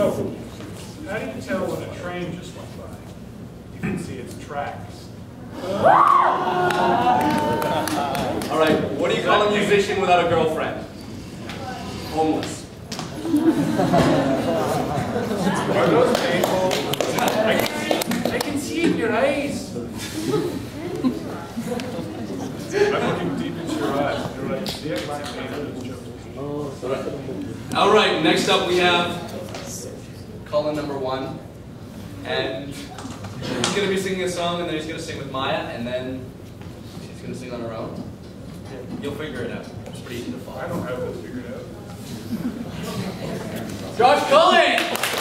So, how do you tell when a train just went by? You can see its tracks. All right, what do you call a musician without a girlfriend? Homeless. Are those painful? I can see in your eyes. I'm looking deep into your eyes. You're like, see, I can see pain. All right, next up we have Cullen #1. And he's going to be singing a song, and then he's going to sing with Maya, and then she's going to sing on her own. You'll figure it out. It's pretty easy to follow. I don't have this figured out. Josh Cullen!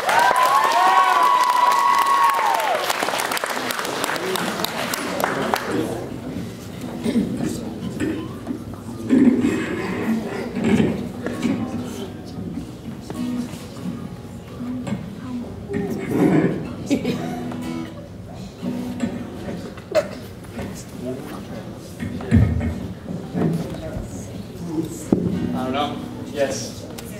I don't know. Yes.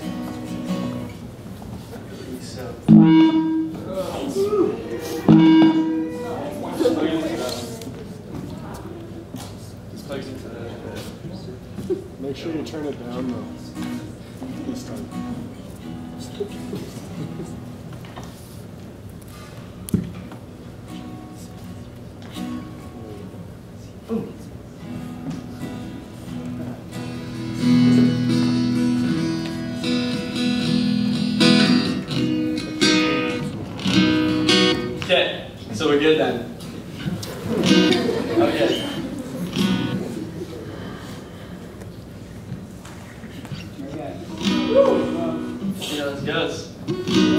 Make sure you turn it down though. This time. Okay, so we're good then. Okay. See how this goes.